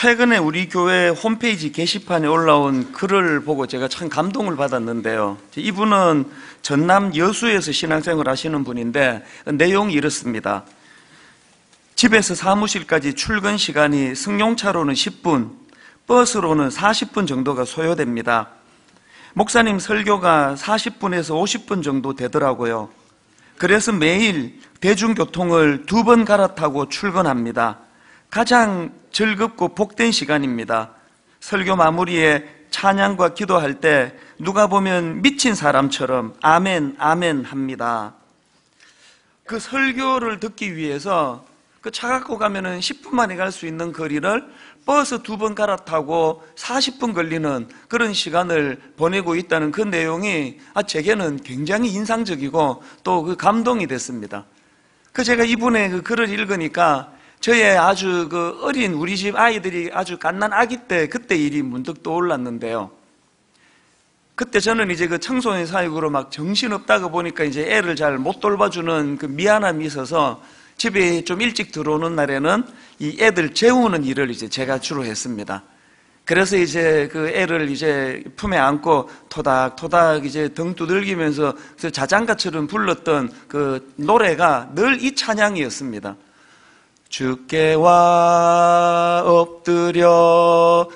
최근에 우리 교회 홈페이지 게시판에 올라온 글을 보고 제가 참 감동을 받았는데요. 이분은 전남 여수에서 신앙생활 하시는 분인데 내용이 이렇습니다. 집에서 사무실까지 출근 시간이 승용차로는 10분, 버스로는 40분 정도가 소요됩니다. 목사님 설교가 40분에서 50분 정도 되더라고요. 그래서 매일 대중교통을 2번 갈아타고 출근합니다. 가장 즐겁고 복된 시간입니다. 설교 마무리에 찬양과 기도할 때 누가 보면 미친 사람처럼 아멘 아멘 합니다. 그 설교를 듣기 위해서 그 차 갖고 가면은 10분 만에 갈 수 있는 거리를 버스 2번 갈아타고 40분 걸리는 그런 시간을 보내고 있다는 그 내용이 제게는 굉장히 인상적이고 또 그 감동이 됐습니다. 제가 이분의 그 글을 읽으니까 저의 아주 그 어린 우리 집 아이들이 아주 갓난 아기 때 그때 일이 문득 떠올랐는데요. 그때 저는 이제 그 청소년 사역으로 막 정신없다가 보니까 이제 애를 잘 못 돌봐주는 그 미안함이 있어서 집에 좀 일찍 들어오는 날에는 이 애들 재우는 일을 이제 제가 주로 했습니다. 그래서 이제 그 애를 이제 품에 안고 토닥토닥 이제 등 두들기면서 자장가처럼 불렀던 그 노래가 늘 이 찬양이었습니다. 주께 와 엎드려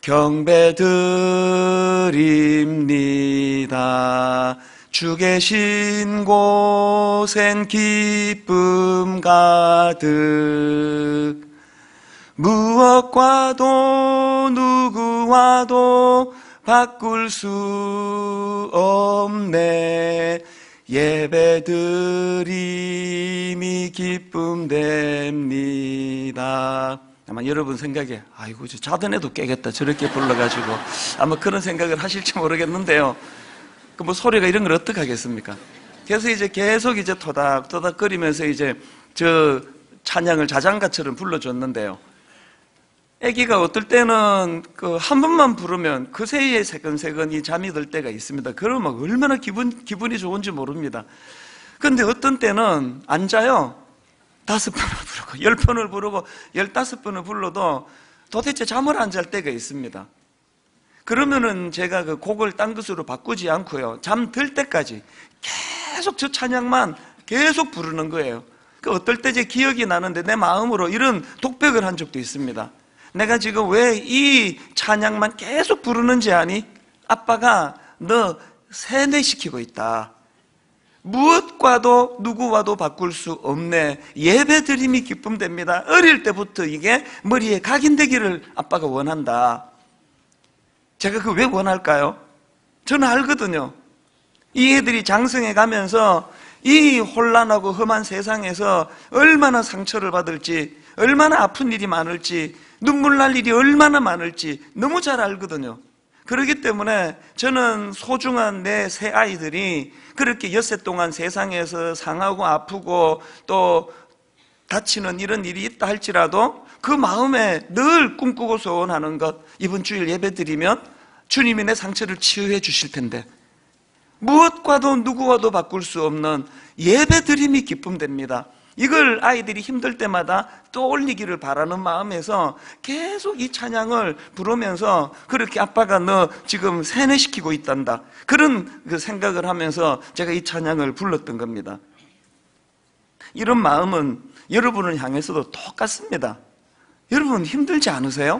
경배드립니다. 주 계신 곳엔 기쁨 가득 무엇과도 누구와도 바꿀 수 없네. 예배드림이 기쁨됩니다. 아마 여러분 생각에 아이고 저 자던 애도 깨겠다 저렇게 불러가지고 아마 그런 생각을 하실지 모르겠는데요. 그 뭐 소리가 이런 걸 어떻게 하겠습니까? 그래서 이제 계속 이제 토닥토닥 거리면서 이제 저 찬양을 자장가처럼 불러줬는데요. 아기가 어떨 때는 그 한 번만 부르면 그 새에 새근새근이 잠이 들 때가 있습니다. 그러면 얼마나 기분이 좋은지 모릅니다. 그런데 어떤 때는 안 자요. 5번을 부르고 10번을 부르고 15번을 불러도 도대체 잠을 안 잘 때가 있습니다. 그러면은 제가 그 곡을 딴 것으로 바꾸지 않고요. 잠들 때까지 계속 저 찬양만 계속 부르는 거예요. 어떨 때 제 기억이 나는데 내 마음으로 이런 독백을 한 적도 있습니다. 내가 지금 왜 이 찬양만 계속 부르는지 아니? 아빠가 너 세뇌시키고 있다. 무엇과도 누구와도 바꿀 수 없네. 예배드림이 기쁨됩니다. 어릴 때부터 이게 머리에 각인되기를 아빠가 원한다. 제가 그 왜 원할까요? 저는 알거든요. 이 애들이 장성해 가면서 이 혼란하고 험한 세상에서 얼마나 상처를 받을지, 얼마나 아픈 일이 많을지, 눈물 날 일이 얼마나 많을지 너무 잘 알거든요. 그렇기 때문에 저는 소중한 내 새 아이들이 그렇게 엿새 동안 세상에서 상하고 아프고 또 다치는 이런 일이 있다 할지라도 그 마음에 늘 꿈꾸고 소원하는 것, 이번 주일 예배드리면 주님이 내 상처를 치유해 주실 텐데 무엇과도 누구와도 바꿀 수 없는 예배드림이 기쁨됩니다. 이걸 아이들이 힘들 때마다 떠올리기를 바라는 마음에서 계속 이 찬양을 부르면서 그렇게 아빠가 너 지금 세뇌시키고 있단다. 그런 그 생각을 하면서 제가 이 찬양을 불렀던 겁니다. 이런 마음은 여러분을 향해서도 똑같습니다. 여러분 힘들지 않으세요?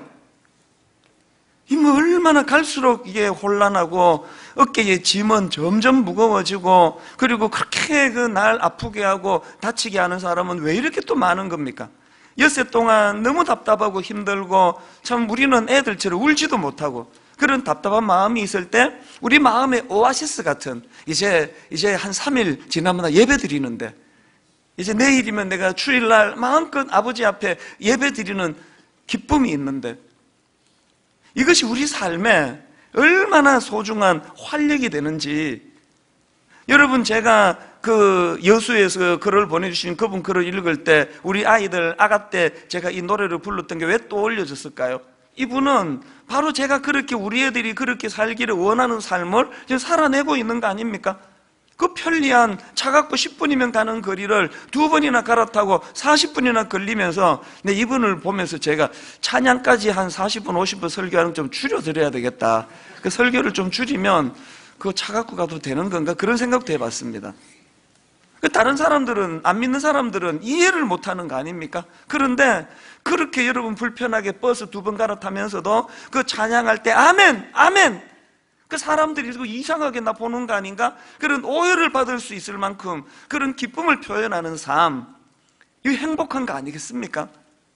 얼마나 갈수록 이게 혼란하고 어깨에 짐은 점점 무거워지고 그리고 그렇게 그 날 아프게 하고 다치게 하는 사람은 왜 이렇게 또 많은 겁니까? 엿새 동안 너무 답답하고 힘들고 참 우리는 애들처럼 울지도 못하고 그런 답답한 마음이 있을 때 우리 마음의 오아시스 같은 이제 한 3일 지나면 예배 드리는데 이제 내일이면 내가 주일날 마음껏 아버지 앞에 예배 드리는 기쁨이 있는데 이것이 우리 삶에 얼마나 소중한 활력이 되는지 여러분 제가 그 여수에서 글을 보내주신 그분 글을 읽을 때 우리 아이들 아가 때 제가 이 노래를 불렀던 게 왜 떠올려졌을까요? 이분은 바로 제가 그렇게 우리 애들이 그렇게 살기를 원하는 삶을 지금 살아내고 있는 거 아닙니까? 그 편리한 차 갖고 10분이면 가는 거리를 2번이나 갈아타고 40분이나 걸리면서 내 이분을 보면서 제가 찬양까지 한 40분, 50분 설교하는 좀 줄여드려야 되겠다. 그 설교를 좀 줄이면 그거 차 갖고 가도 되는 건가? 그런 생각도 해봤습니다. 다른 사람들은, 안 믿는 사람들은 이해를 못하는 거 아닙니까? 그런데 그렇게 여러분 불편하게 버스 2번 갈아타면서도 그 찬양할 때 아멘! 아멘! 그 사람들이 이상하게 나 보는 거 아닌가? 그런 오해를 받을 수 있을 만큼 그런 기쁨을 표현하는 삶, 이거 행복한 거 아니겠습니까?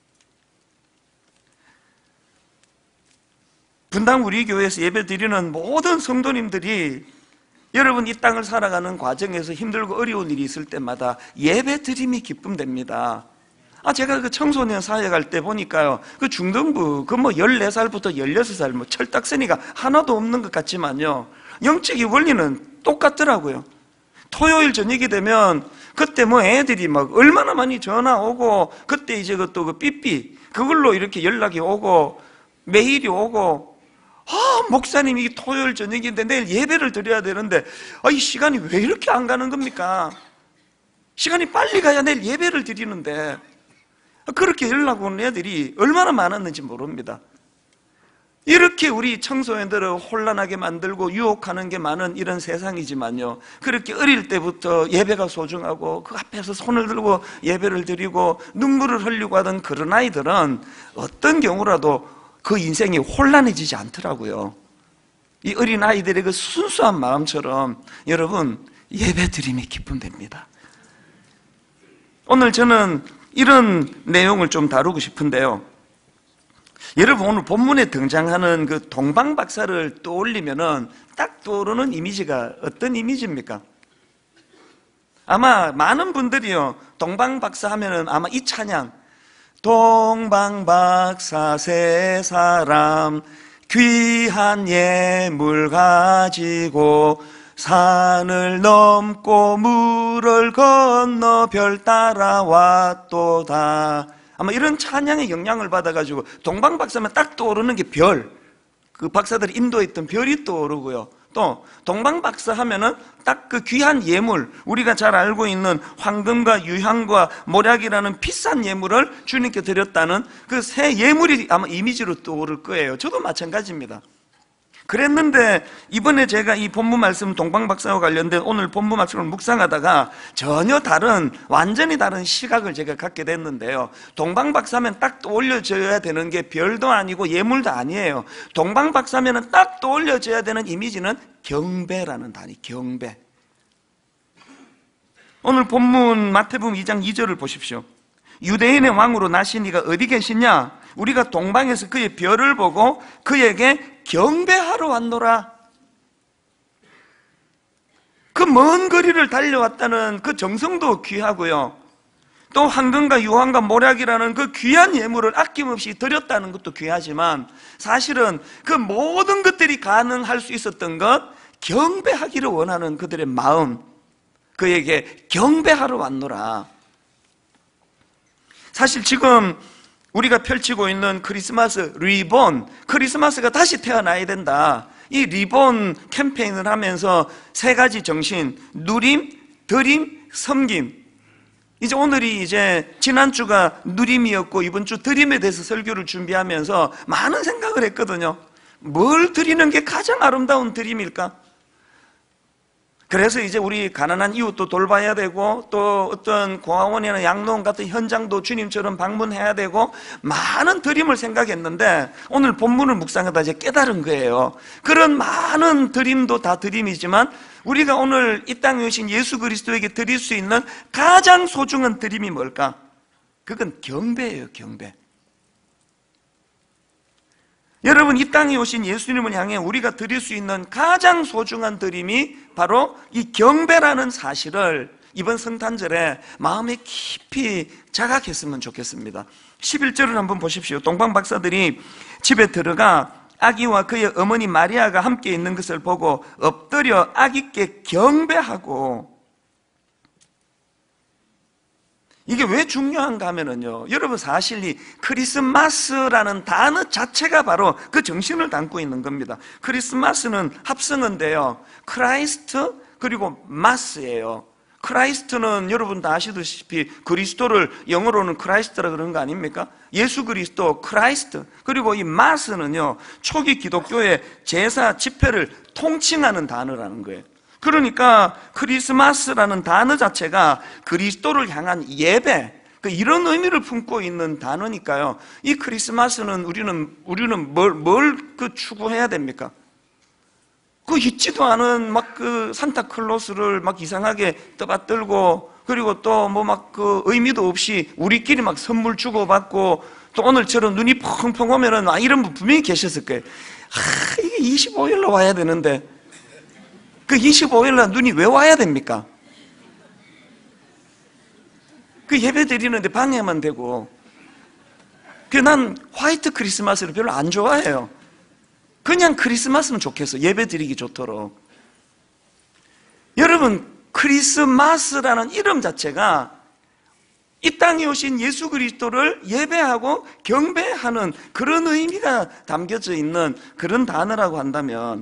분당 우리 교회에서 예배 드리는 모든 성도님들이 여러분 이 땅을 살아가는 과정에서 힘들고 어려운 일이 있을 때마다 예배 드림이 기쁨됩니다. 제가 그 청소년 사역할 때 보니까요, 그 중등부, 14살부터 16살, 철딱서니가 하나도 없는 것 같지만요, 영적인 원리는 똑같더라고요. 토요일 저녁이 되면, 그때 애들이 얼마나 많이 전화 오고, 그때 이제 그 삐삐, 그걸로 이렇게 연락이 오고, 메일이 오고, 목사님, 이게 토요일 저녁인데 내일 예배를 드려야 되는데, 이 시간이 왜 이렇게 안 가는 겁니까? 시간이 빨리 가야 내일 예배를 드리는데, 그렇게 연락 오는 애들이 얼마나 많았는지 모릅니다. 이렇게 우리 청소년들을 혼란하게 만들고 유혹하는 게 많은 이런 세상이지만요, 그렇게 어릴 때부터 예배가 소중하고 그 앞에서 손을 들고 예배를 드리고 눈물을 흘리고 하던 그런 아이들은 어떤 경우라도 그 인생이 혼란해지지 않더라고요. 이 어린 아이들의 그 순수한 마음처럼 여러분 예배 드림이 기쁨됩니다. 오늘 저는 이런 내용을 좀 다루고 싶은데요, 여러분 오늘 본문에 등장하는 그 동방박사를 떠올리면은 딱 떠오르는 이미지가 어떤 이미지입니까? 아마 많은 분들이요, 동방박사 하면은 아마 이 찬양, 동방박사 세 사람 귀한 예물 가지고 산을 넘고 물을 건너 별 따라왔도다. 아마 이런 찬양의 영향을 받아가지고 동방박사면 딱 떠오르는 게 별, 그 박사들이 인도했던 별이 떠오르고요, 또 동방박사 하면은 딱 그 귀한 예물, 우리가 잘 알고 있는 황금과 유향과 모략이라는 비싼 예물을 주님께 드렸다는 그 새 예물이 아마 이미지로 떠오를 거예요. 저도 마찬가지입니다. 그랬는데 이번에 제가 이 본문 말씀, 동방박사와 관련된 오늘 본문 말씀을 묵상하다가 전혀 다른, 완전히 다른 시각을 제가 갖게 됐는데요, 동방박사면 딱 떠올려져야 되는 게 별도 아니고 예물도 아니에요. 동방박사면 딱 떠올려져야 되는 이미지는 경배라는 단위, 경배. 오늘 본문 마태복음 2장 2절을 보십시오. 유대인의 왕으로 나신 이가 어디 계시냐? 우리가 동방에서 그의 별을 보고 그에게 경배하러 왔노라. 그 먼 거리를 달려왔다는 그 정성도 귀하고요, 또 황금과 유황과 모략이라는 그 귀한 예물을 아낌없이 드렸다는 것도 귀하지만, 사실은 그 모든 것들이 가능할 수 있었던 것, 경배하기를 원하는 그들의 마음, 그에게 경배하러 왔노라. 사실 지금 우리가 펼치고 있는 크리스마스 리본, 크리스마스가 다시 태어나야 된다, 이 리본 캠페인을 하면서 세 가지 정신, 누림, 드림, 섬김. 이제 오늘이 이제 지난주가 누림이었고 이번 주 드림에 대해서 설교를 준비하면서 많은 생각을 했거든요. 뭘 드리는 게 가장 아름다운 드림일까? 그래서 이제 우리 가난한 이웃도 돌봐야 되고, 또 어떤 공화원이나 양로원 같은 현장도 주님처럼 방문해야 되고, 많은 드림을 생각했는데 오늘 본문을 묵상하다 이제 깨달은 거예요. 그런 많은 드림도 다 드림이지만 우리가 오늘 이 땅에 오신 예수 그리스도에게 드릴 수 있는 가장 소중한 드림이 뭘까? 그건 경배예요, 경배. 여러분, 이 땅에 오신 예수님을 향해 우리가 드릴 수 있는 가장 소중한 드림이 바로 이 경배라는 사실을 이번 성탄절에 마음에 깊이 자각했으면 좋겠습니다. 11절을 한번 보십시오. 동방박사들이 집에 들어가 아기와 그의 어머니 마리아가 함께 있는 것을 보고 엎드려 아기께 경배하고. 이게 왜 중요한가 하면은요, 여러분 사실 이 크리스마스라는 단어 자체가 바로 그 정신을 담고 있는 겁니다. 크리스마스는 합성어인데요, 크라이스트, 그리고 마스예요. 크라이스트는 여러분 다 아시다시피 그리스도를 영어로는 크라이스트라 그러는 거 아닙니까? 예수 그리스도, 크라이스트. 그리고 이 마스는요, 초기 기독교의 제사 집회를 통칭하는 단어라는 거예요. 그러니까 크리스마스라는 단어 자체가 그리스도를 향한 예배, 이런 의미를 품고 있는 단어니까요. 이 크리스마스는 우리는 뭘 추구해야 됩니까? 있지도 않은 산타클로스를 이상하게 떠받들고, 그리고 또 의미도 없이 우리끼리 선물 주고받고, 또 오늘처럼 눈이 펑펑 오면은 이런 분 분명히 계셨을 거예요. 이게 25일로 와야 되는데, 25일날 눈이 왜 와야 됩니까? 예배 드리는데 방해만 되고. 난 화이트 크리스마스를 별로 안 좋아해요. 그냥 크리스마스는 좋겠어. 예배 드리기 좋도록. 여러분, 크리스마스라는 이름 자체가 이 땅에 오신 예수 그리스도를 예배하고 경배하는 그런 의미가 담겨져 있는 그런 단어라고 한다면,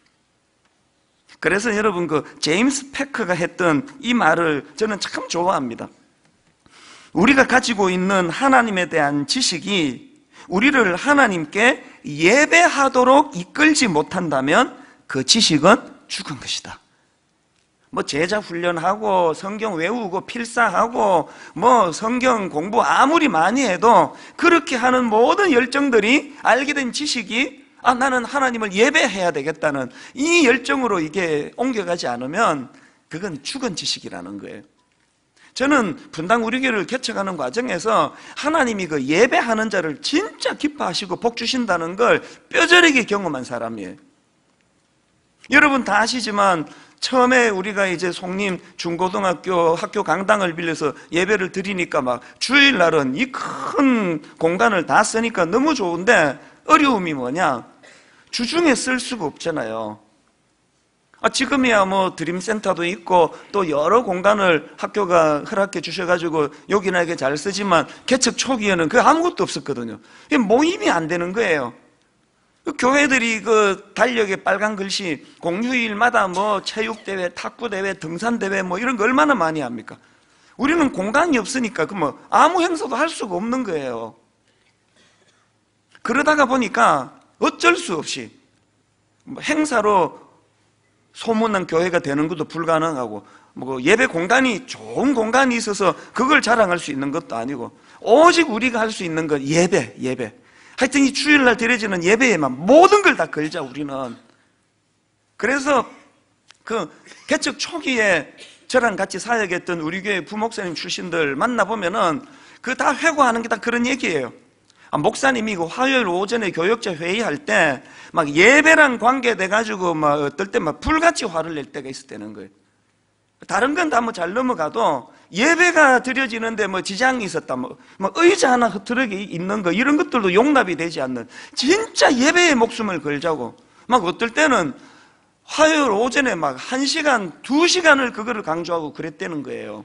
그래서 여러분 제임스 패커가 했던 이 말을 저는 참 좋아합니다. 우리가 가지고 있는 하나님에 대한 지식이 우리를 하나님께 예배하도록 이끌지 못한다면 그 지식은 죽은 것이다. 제자 훈련하고 성경 외우고 필사하고 성경 공부 아무리 많이 해도 그렇게 하는 모든 열정들이 알게 된 지식이 나는 하나님을 예배해야 되겠다는 이 열정으로 이게 옮겨가지 않으면 그건 죽은 지식이라는 거예요. 저는 분당 우리 교회를 개척하는 과정에서 하나님이 예배하는 자를 진짜 기뻐하시고 복 주신다는 걸 뼈저리게 경험한 사람이에요. 여러분 다 아시지만 처음에 우리가 이제 송림 중고등학교 학교 강당을 빌려서 예배를 드리니까 주일날은 이 큰 공간을 다 쓰니까 너무 좋은데 어려움이 뭐냐? 주중에 쓸 수가 없잖아요. 지금이야 드림센터도 있고 또 여러 공간을 학교가 허락해 주셔가지고 여기나 이게 잘 쓰지만 개척 초기에는 아무것도 없었거든요. 모임이 안 되는 거예요. 교회들이 달력에 빨간 글씨 공휴일마다 체육대회, 탁구대회, 등산대회 이런 거 얼마나 많이 합니까? 우리는 공간이 없으니까 아무 행사도 할 수가 없는 거예요. 그러다가 보니까 어쩔 수 없이 행사로 소문난 교회가 되는 것도 불가능하고 예배 공간이 좋은 공간이 있어서 그걸 자랑할 수 있는 것도 아니고 오직 우리가 할 수 있는 건 예배. 하여튼 이 주일날 드려지는 예배에만 모든 걸 다 걸자 우리는. 그래서 개척 초기에 저랑 같이 사역했던 우리 교회 부목사님 출신들 만나보면은 다 회고하는 게 다 그런 얘기예요. 목사님이 화요일 오전에 교역자 회의할 때 예배랑 관계돼가지고 어떨 때 불같이 화를 낼 때가 있었다는 거예요. 다른 건 다 잘 넘어가도 예배가 드려지는데 지장이 있었다, 의자 하나 흐트러져 있는 거 이런 것들도 용납이 되지 않는 진짜 예배에 목숨을 걸자고 어떨 때는 화요일 오전에 1시간, 2시간을 그거를 강조하고 그랬다는 거예요.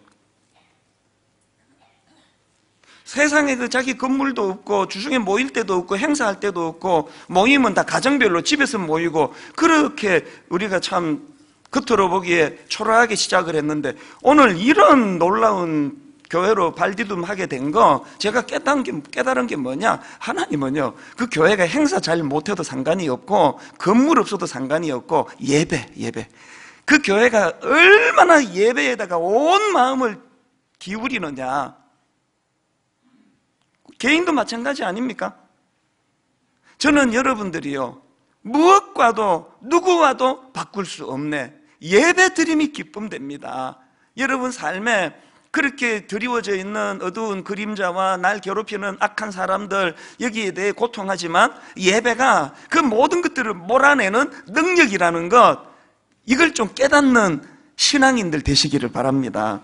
세상에 자기 건물도 없고 주중에 모일 때도 없고 행사할 때도 없고 모임은 다 가정별로 집에서 모이고 그렇게 우리가 참 겉으로 보기에 초라하게 시작을 했는데 오늘 이런 놀라운 교회로 발디듬하게 된 거 제가 깨달은 게 뭐냐? 하나님은요 그 교회가 행사 잘 못해도 상관이 없고 건물 없어도 상관이 없고 예배 그 교회가 얼마나 예배에다가 온 마음을 기울이느냐. 개인도 마찬가지 아닙니까? 저는 여러분들이요 무엇과도 누구와도 바꿀 수 없네 예배 드림이 기쁨됩니다. 여러분 삶에 그렇게 드리워져 있는 어두운 그림자와 날 괴롭히는 악한 사람들 여기에 대해 고통하지만 예배가 그 모든 것들을 몰아내는 능력이라는 것 이걸 좀 깨닫는 신앙인들 되시기를 바랍니다.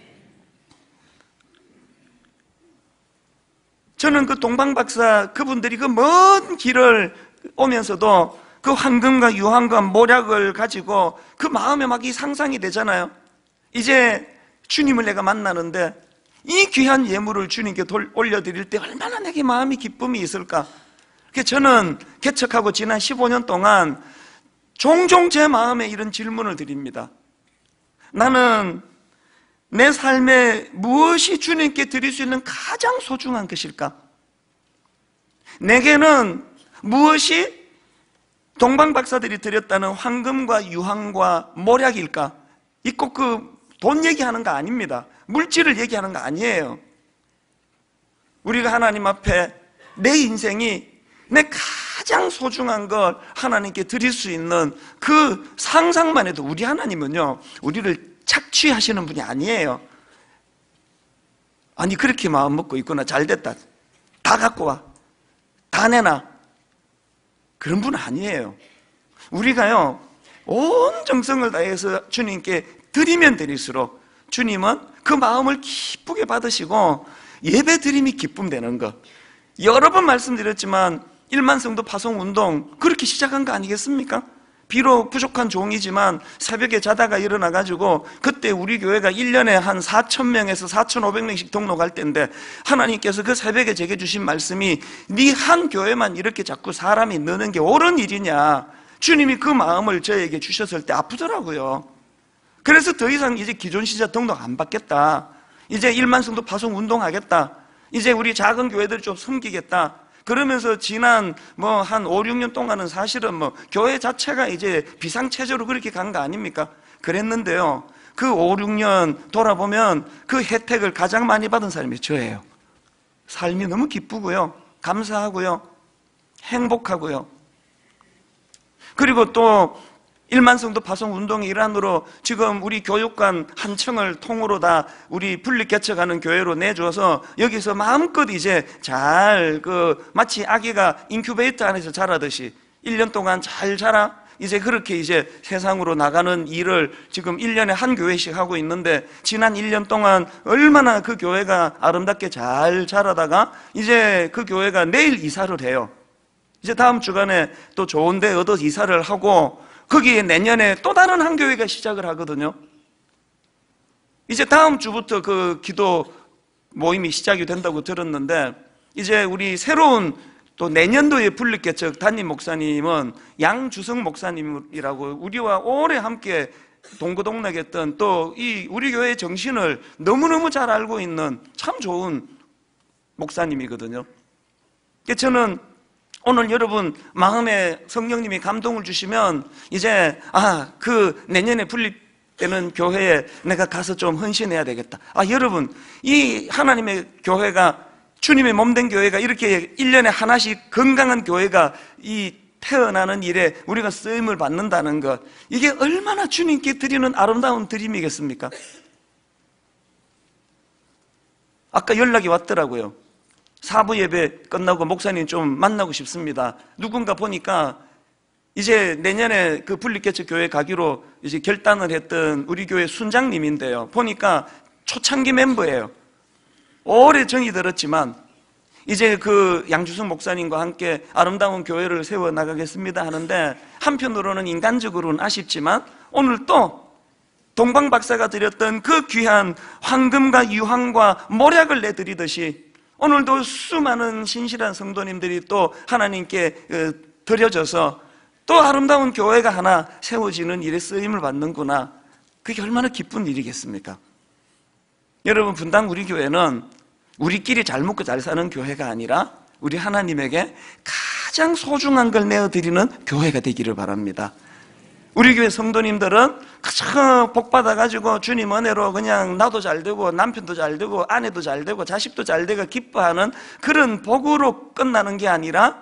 저는 동방박사 그분들이 먼 길을 오면서도 그 황금과 유황과 모략을 가지고 그 마음에 이 상상이 되잖아요. 이제 주님을 내가 만나는데 이 귀한 예물을 주님께 올려드릴 때 얼마나 내게 마음이 기쁨이 있을까. 그래서 저는 개척하고 지난 15년 동안 종종 제 마음에 이런 질문을 드립니다. 나는 내 삶에 무엇이 주님께 드릴 수 있는 가장 소중한 것일까? 내게는 무엇이 동방 박사들이 드렸다는 황금과 유황과 모략일까? 이 꼭 그 돈 얘기하는 거 아닙니다. 물질을 얘기하는 거 아니에요. 우리가 하나님 앞에 내 인생이 내 가장 소중한 걸 하나님께 드릴 수 있는 그 상상만 해도 우리 하나님은요, 우리를 착취하시는 분이 아니에요. 아니 그렇게 마음 먹고 있구나, 잘됐다, 다 갖고 와, 다 내놔, 그런 분 아니에요. 우리가요 온 정성을 다해서 주님께 드리면 드릴수록 주님은 그 마음을 기쁘게 받으시고 예배 드림이 기쁨 되는 것. 여러 번 말씀드렸지만 1만 성도 파송 운동 그렇게 시작한 거 아니겠습니까? 비록 부족한 종이지만 새벽에 자다가 일어나가지고 그때 우리 교회가 1년에 한 4,000명에서 4,500명씩 등록할 때인데 하나님께서 그 새벽에 제게 주신 말씀이 네 한 교회만 이렇게 자꾸 사람이 느는 게 옳은 일이냐, 주님이 그 마음을 저에게 주셨을 때 아프더라고요. 그래서 더 이상 이제 기존 신자 등록 안 받겠다, 이제 1만 성도 파송 운동하겠다, 이제 우리 작은 교회들 좀 섬기겠다, 그러면서 지난 한 5, 6년 동안은 사실은 교회 자체가 이제 비상체제로 그렇게 간 거 아닙니까? 그랬는데요, 그 5, 6년 돌아보면 그 혜택을 가장 많이 받은 사람이 저예요. 삶이 너무 기쁘고요, 감사하고요, 행복하고요. 그리고 또 1만 성도 파송 운동의 일환으로 지금 우리 교육관 한 층을 통으로 다 우리 분립 개척하는 교회로 내줘서 여기서 마음껏 이제 잘 마치 아기가 인큐베이터 안에서 자라듯이 1년 동안 잘 자라, 이제 그렇게 이제 세상으로 나가는 일을 지금 1년에 한 교회씩 하고 있는데, 지난 1년 동안 얼마나 그 교회가 아름답게 잘 자라다가 이제 그 교회가 내일 이사를 해요. 이제 다음 주간에 또 좋은 데 얻어 이사를 하고 거기에 내년에 또 다른 한 교회가 시작을 하거든요. 이제 다음 주부터 그 기도 모임이 시작이 된다고 들었는데, 이제 우리 새로운 또 내년도에 분립개척 담임 목사님은 양주성 목사님이라고 우리와 오래 함께 동고동락했던, 또 이 우리 교회의 정신을 너무너무 잘 알고 있는 참 좋은 목사님이거든요. 그래서 저는 오늘 여러분 마음에 성령님이 감동을 주시면 이제 그 내년에 분립되는 교회에 내가 가서 좀 헌신해야 되겠다. 여러분, 이 하나님의 교회가, 주님의 몸된 교회가 이렇게 1년에 하나씩 건강한 교회가 이 태어나는 일에 우리가 쓰임을 받는다는 것, 이게 얼마나 주님께 드리는 아름다운 드림이겠습니까? 아까 연락이 왔더라고요. 사부 예배 끝나고 목사님 좀 만나고 싶습니다. 누군가 보니까 이제 내년에 그 분립개척 교회 가기로 이제 결단을 했던 우리 교회 순장님인데요, 보니까 초창기 멤버예요. 오래 정이 들었지만 이제 그 양주성 목사님과 함께 아름다운 교회를 세워 나가겠습니다 하는데, 한편으로는 인간적으로는 아쉽지만 오늘 또 동방 박사가 드렸던 그 귀한 황금과 유황과 모략을 내드리듯이 오늘도 수많은 신실한 성도님들이 또 하나님께 드려져서 또 아름다운 교회가 하나 세워지는 일에 쓰임을 받는구나. 그게 얼마나 기쁜 일이겠습니까? 여러분, 분당 우리 교회는 우리끼리 잘 먹고 잘 사는 교회가 아니라 우리 하나님에게 가장 소중한 걸 내어드리는 교회가 되기를 바랍니다. 우리 교회 성도님들은 그저 복 받아가지고 주님 은혜로 그냥 나도 잘 되고 남편도 잘 되고 아내도 잘 되고 자식도 잘 되고 기뻐하는 그런 복으로 끝나는 게 아니라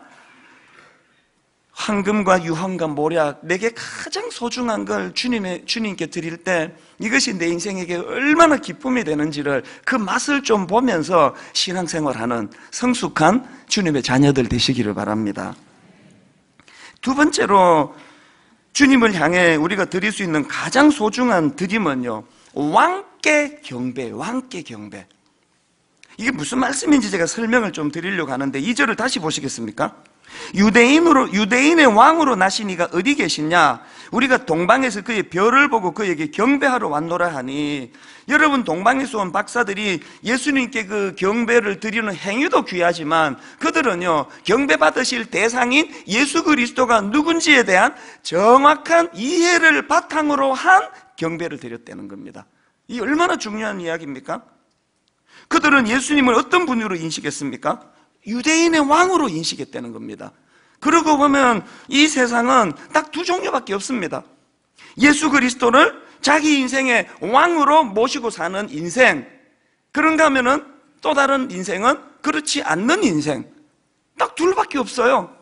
황금과 유황과 모략, 내게 가장 소중한 걸 주님께 드릴 때 이것이 내 인생에게 얼마나 기쁨이 되는지를 그 맛을 좀 보면서 신앙생활하는 성숙한 주님의 자녀들 되시기를 바랍니다. 두 번째로 주님을 향해 우리가 드릴 수 있는 가장 소중한 드림은요, 왕께 경배, 왕께 경배. 이게 무슨 말씀인지 제가 설명을 좀 드리려고 하는데 2절을 다시 보시겠습니까? 유대인의 왕으로 나시니가 어디 계시냐? 우리가 동방에서 그의 별을 보고 그에게 경배하러 왔노라 하니, 여러분 동방에서 온 박사들이 예수님께 그 경배를 드리는 행위도 귀하지만 그들은요, 경배 받으실 대상인 예수 그리스도가 누군지에 대한 정확한 이해를 바탕으로 한 경배를 드렸다는 겁니다. 이 얼마나 중요한 이야기입니까? 그들은 예수님을 어떤 분으로 인식했습니까? 유대인의 왕으로 인식했다는 겁니다. 그러고 보면 이 세상은 딱 두 종류밖에 없습니다. 예수 그리스도를 자기 인생의 왕으로 모시고 사는 인생, 그런가 하면은 또 다른 인생은 그렇지 않는 인생, 딱 둘밖에 없어요.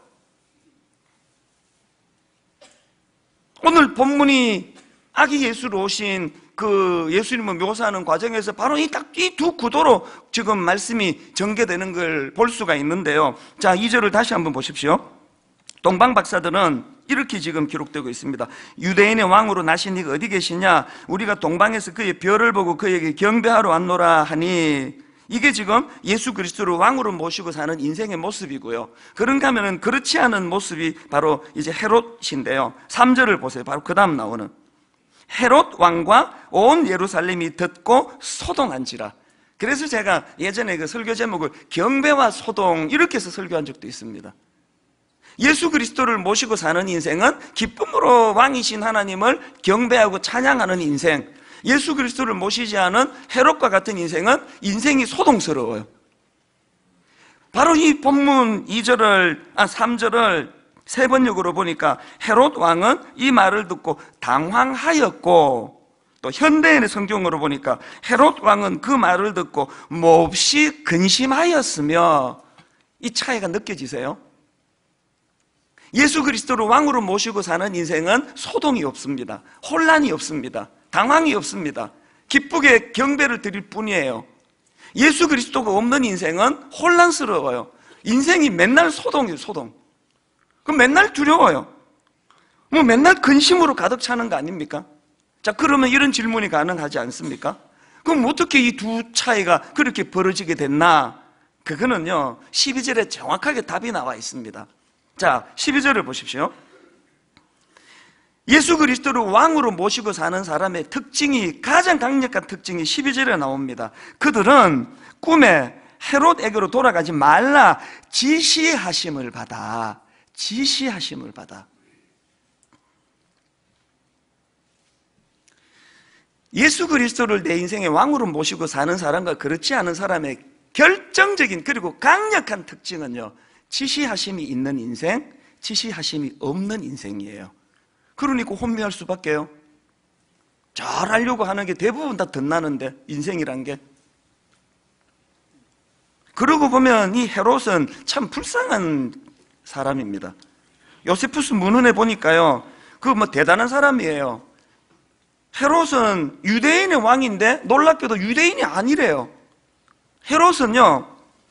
오늘 본문이 아기 예수로 오신 그 예수님을 묘사하는 과정에서 바로 이 두 구도로 지금 말씀이 전개되는 걸 볼 수가 있는데요. 자, 2절을 다시 한번 보십시오. 동방 박사들은 이렇게 지금 기록되고 있습니다. 유대인의 왕으로 나신 이가 어디 계시냐? 우리가 동방에서 그의 별을 보고 그에게 경배하러 왔노라 하니, 이게 지금 예수 그리스도를 왕으로 모시고 사는 인생의 모습이고요. 그런가 하면은 그렇지 않은 모습이 바로 이제 헤롯인데요. 3절을 보세요. 바로 그 다음 나오는, 헤롯 왕과 온 예루살렘이 듣고 소동한지라. 그래서 제가 예전에 그 설교 제목을 경배와 소동 이렇게 해서 설교한 적도 있습니다. 예수 그리스도를 모시고 사는 인생은 기쁨으로 왕이신 하나님을 경배하고 찬양하는 인생, 예수 그리스도를 모시지 않은 헤롯과 같은 인생은 인생이 소동스러워요. 바로 이 본문 3절을 세 번역으로 보니까 헤롯 왕은 이 말을 듣고 당황하였고, 또 현대인의 성경으로 보니까 헤롯 왕은 그 말을 듣고 몹시 근심하였으며, 이 차이가 느껴지세요? 예수 그리스도를 왕으로 모시고 사는 인생은 소동이 없습니다. 혼란이 없습니다. 당황이 없습니다. 기쁘게 경배를 드릴 뿐이에요. 예수 그리스도가 없는 인생은 혼란스러워요. 인생이 맨날 소동이에요. 소동. 그럼 맨날 두려워요. 뭐 맨날 근심으로 가득 차는 거 아닙니까? 자, 그러면 이런 질문이 가능하지 않습니까? 그럼 어떻게 이 두 차이가 그렇게 벌어지게 됐나? 그거는요, 12절에 정확하게 답이 나와 있습니다. 자, 12절을 보십시오. 예수 그리스도를 왕으로 모시고 사는 사람의 특징이, 가장 강력한 특징이 12절에 나옵니다. 그들은 꿈에 헤롯에게로 돌아가지 말라 지시하심을 받아. 지시하심을 받아. 예수 그리스도를 내 인생의 왕으로 모시고 사는 사람과 그렇지 않은 사람의 결정적인 그리고 강력한 특징은요, 지시하심이 있는 인생, 지시하심이 없는 인생이에요. 그러니까 혼미할 수밖에요. 잘하려고 하는 게 대부분 다 덧나는데, 인생이란 게. 그러고 보면 이 헤롯은 참 불쌍한 사람입니다. 요세푸스 문헌에 보니까요, 그 대단한 사람이에요. 헤롯은 유대인의 왕인데 놀랍게도 유대인이 아니래요. 헤롯은요,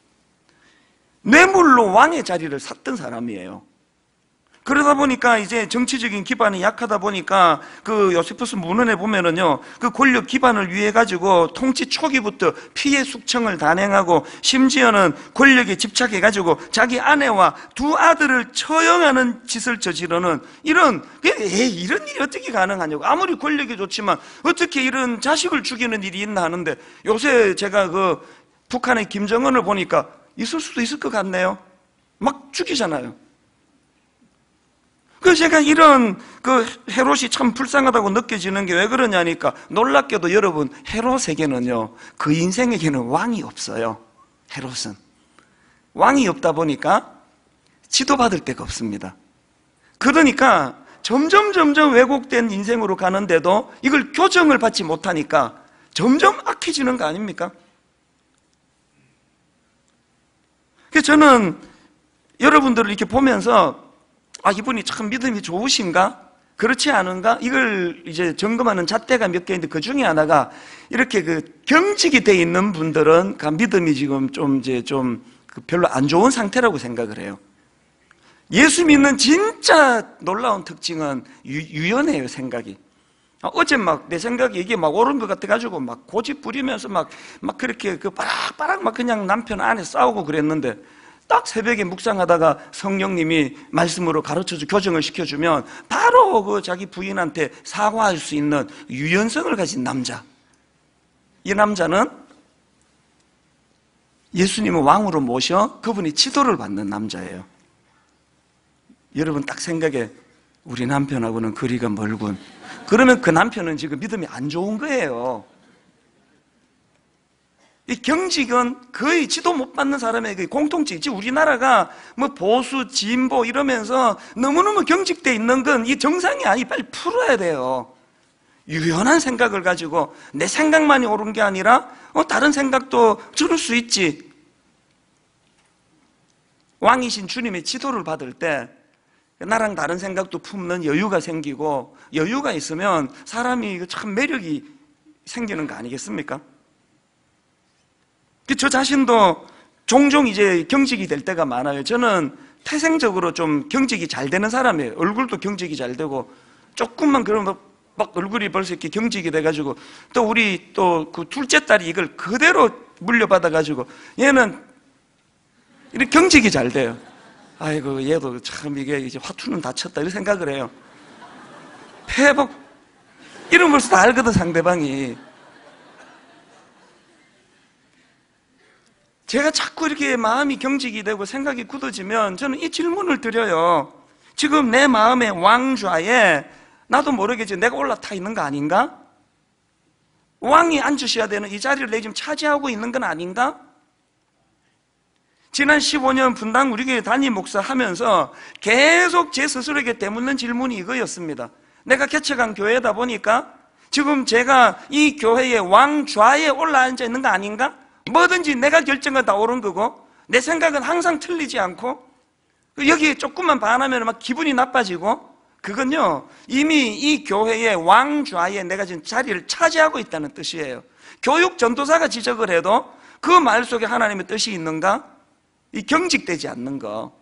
뇌물로 왕의 자리를 샀던 사람이에요. 그러다 보니까 이제 정치적인 기반이 약하다 보니까 그 요세푸스 문헌에 보면은요, 그 권력 기반을 위해 가지고 통치 초기부터 피해 숙청을 단행하고, 심지어는 권력에 집착해 가지고 자기 아내와 두 아들을 처형하는 짓을 저지르는 이런 일이 어떻게 가능하냐고. 아무리 권력이 좋지만 어떻게 이런 자식을 죽이는 일이 있나 하는데, 요새 제가 그 북한의 김정은을 보니까 있을 수도 있을 것 같네요. 막 죽이잖아요. 그래서 제가 이런 그 헤롯이 참 불쌍하다고 느껴지는 게 왜 그러냐니까, 놀랍게도 여러분, 헤롯에게는요, 그 인생에게는 왕이 없어요. 헤롯은 왕이 없다 보니까 지도받을 데가 없습니다. 그러니까 점점 왜곡된 인생으로 가는데도 이걸 교정을 받지 못하니까 점점 악해지는 거 아닙니까? 그래서 저는 여러분들을 이렇게 보면서, 아, 이분이 참 믿음이 좋으신가? 그렇지 않은가? 이걸 이제 점검하는 잣대가 몇 개 있는데, 그 중에 하나가 이렇게 그 경직이 돼 있는 분들은 그 믿음이 지금 좀 별로 안 좋은 상태라고 생각을 해요. 예수 믿는 진짜 놀라운 특징은 유연해요, 생각이. 어제 막 내 생각이 이게 막 옳은 것 같아가지고 막 고집 부리면서 막 그렇게 그 빠락빠락 막 그냥 남편 안에 싸우고 그랬는데, 딱 새벽에 묵상하다가 성령님이 말씀으로 가르쳐주 교정을 시켜주면 바로 그 자기 부인한테 사과할 수 있는 유연성을 가진 남자. 이 남자는 예수님을 왕으로 모셔 그분이 지도를 받는 남자예요. 여러분 딱 생각해, 우리 남편하고는 거리가 멀군. 그러면 그 남편은 지금 믿음이 안 좋은 거예요. 이 경직은 거의 지도 못 받는 사람의 공통점이지. 우리나라가 뭐 보수, 진보 이러면서 너무너무 경직돼 있는 건 이 정상이 아니, 빨리 풀어야 돼요. 유연한 생각을 가지고 내 생각만이 옳은 게 아니라 다른 생각도 들을 수 있지. 왕이신 주님의 지도를 받을 때 나랑 다른 생각도 품는 여유가 생기고, 여유가 있으면 사람이 참 매력이 생기는 거 아니겠습니까? 저 자신도 종종 이제 경직이 될 때가 많아요. 저는 태생적으로 좀 경직이 잘 되는 사람이에요. 얼굴도 경직이 잘 되고, 조금만 그러면 막 얼굴이 벌써 이렇게 경직이 돼가지고, 또 우리 또 그 둘째 딸이 이걸 그대로 물려받아가지고, 얘는 이렇게 경직이 잘 돼요. 아이고, 얘도 참 이게 이제 화투는 다쳤다, 이런 생각을 해요. 패복, 이런 벌써 다 알거든, 상대방이. 제가 자꾸 이렇게 마음이 경직이 되고 생각이 굳어지면 저는 이 질문을 드려요. 지금 내 마음의 왕좌에 나도 모르게 내가 올라타 있는 거 아닌가? 왕이 앉으셔야 되는 이 자리를 내가 지금 차지하고 있는 건 아닌가? 지난 15년 분당 우리 교회 담임 목사 하면서 계속 제 스스로에게 되묻는 질문이 이거였습니다. 내가 개척한 교회다 보니까 지금 제가 이 교회의 왕좌에 올라앉아 있는 거 아닌가? 뭐든지 내가 결정은 다 옳은 거고 내 생각은 항상 틀리지 않고 여기에 조금만 반하면 막 기분이 나빠지고, 그건요 이미 이 교회의 왕좌에 내가 지금 자리를 차지하고 있다는 뜻이에요. 교육 전도사가 지적을 해도 그 말 속에 하나님의 뜻이 있는가? 이 경직되지 않는 거.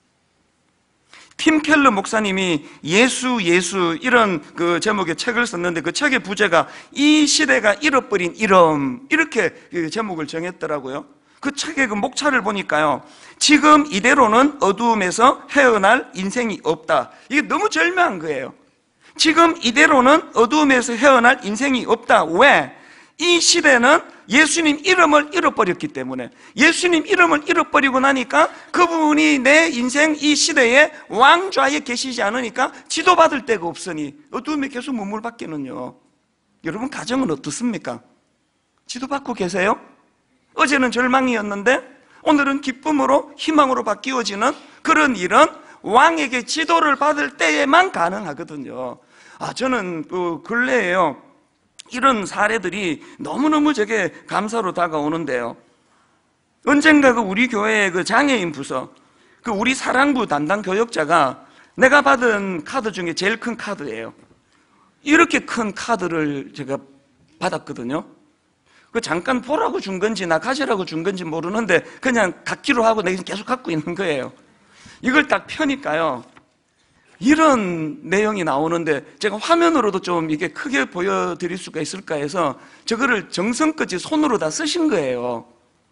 팀 켈러 목사님이 예수 이런 그 제목의 책을 썼는데, 그 책의 부제가 이 시대가 잃어버린 이름, 이렇게 그 제목을 정했더라고요. 그 책의 그 목차를 보니까요, 지금 이대로는 어두움에서 헤어날 인생이 없다. 이게 너무 절묘한 거예요. 지금 이대로는 어두움에서 헤어날 인생이 없다. 왜? 이 시대는 예수님 이름을 잃어버렸기 때문에. 예수님 이름을 잃어버리고 나니까 그분이 내 인생 이 시대에 왕좌에 계시지 않으니까 지도받을 데가 없으니 어두움에 계속 머물밖에는요. 여러분 가정은 어떻습니까? 지도받고 계세요? 어제는 절망이었는데 오늘은 기쁨으로 희망으로 바뀌어지는 그런 일은 왕에게 지도를 받을 때에만 가능하거든요. 저는 그 근래에요, 이런 사례들이 너무너무 제게 감사로 다가오는데요. 언젠가 그 우리 교회의 그 장애인 부서, 그 우리 사랑부 담당 교역자가 내가 받은 카드 중에 제일 큰 카드예요. 이렇게 큰 카드를 제가 받았거든요. 그 잠깐 보라고 준 건지 나 가지라고 준 건지 모르는데 그냥 갖기로 하고 내가 계속 갖고 있는 거예요. 이걸 딱 펴니까요, 이런 내용이 나오는데 제가 화면으로도 좀 이게 크게 보여드릴 수가 있을까 해서 저거를 정성껏 손으로 다 쓰신 거예요.